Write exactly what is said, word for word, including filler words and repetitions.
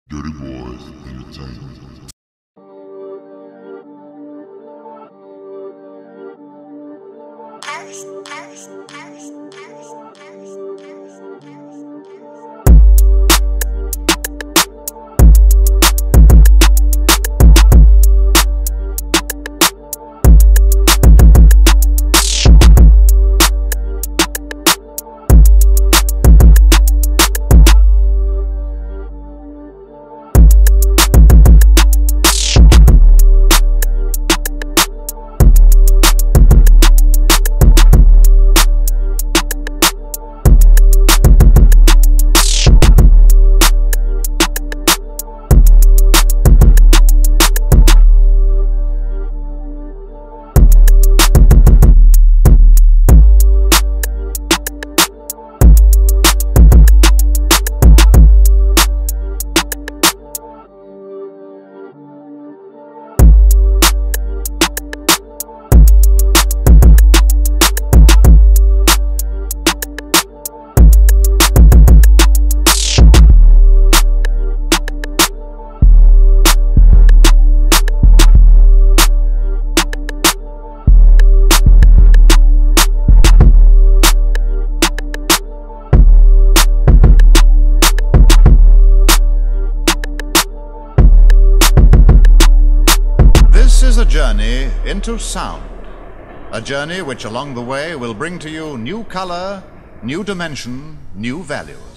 Dirty Boys Entertainment. Iverson, Iverson, Iverson, Iverson, Iverson, Iverson, Iverson. This is a journey into sound, a journey which along the way will bring to you new color, new dimension, new value.